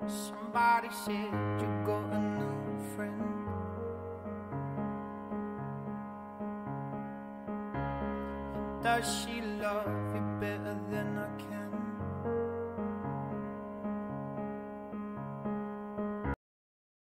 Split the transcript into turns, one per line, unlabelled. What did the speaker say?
Somebody said you got a new friend. Does she love you better than I can?